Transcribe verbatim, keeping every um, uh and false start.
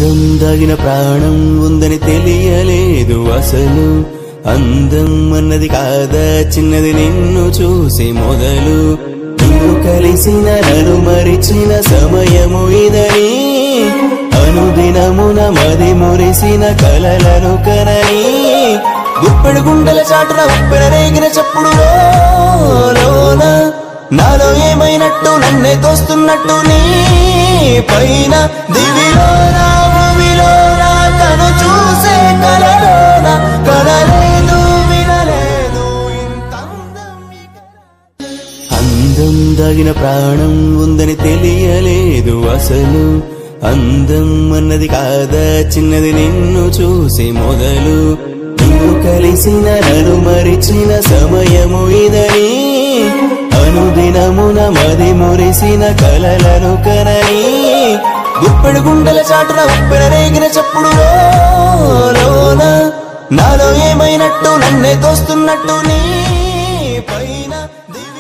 అందం దాగిన ప్రాణం ఉందని తెలియలేదు అసలు అందం అన్నది కాదా చిన్నది నిన్ను చూసి మొదలు నువ్వు కలిసిన నన్ను మరిచిన సమయము ఇదని అనుదినమున మది మురిసిన కలలను కనని గుప్పెడు గుండెల చాటున ఉప్పెన రేగిన చప్పుడు లోన నాలో ఏమైనట్టు నన్నే తోస్తున్నట్టు నీ పైన దివిలోన భూమిలోన కను చూసే కలలోన కలలేదు వినలేదు ఇంత అందం దాగిన ప్రాణం ఉందని తెలియలేదు అసలు అందం అన్నది కాదా చిన్నది నిన్ను చూసి మొదలు నువ్వు కలిసిన నన్ను మరిచిన సమయము ఇదని అనుదినమున మది మురిసిన కలలను కనని గుప్పెడు గుండెల చాటున ఉప్పెన రేగిన చప్పుడు లోన నాలో ఏమైనట్టు నన్నే తోస్తున్నట్టు నీ పైన